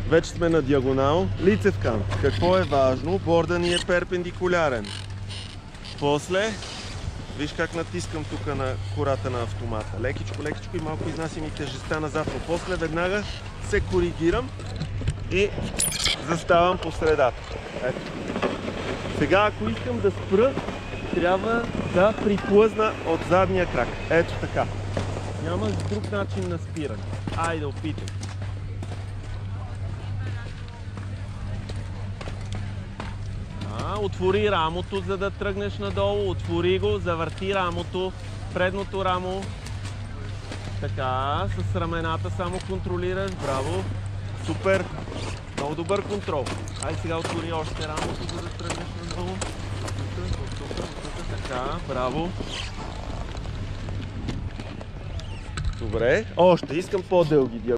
Вече сме на диагонал. Лицев кант. Какво е важно? Борда ни е перпендикулярен. После, виж как натискам тук на кората на автомата. Лекичко, лекичко и малко изнасям и тежестта назад. Но после веднага се коригирам и заставам по средата. Ето. Сега, ако искам да спра, трябва да приплъзна от задния крак. Ето така. Няма друг начин на спиране. Айде, опитай. Отвори рамото, за да тръгнеш надолу. Отвори го, завърти рамото, предното рамо. Така, с рамената само контролираш. Браво. Супер. Много добър контрол. Айде сега отвори още рамото, за да тръгнеш надолу. Така, браво. Добре. Още, искам по-дълги диагонали.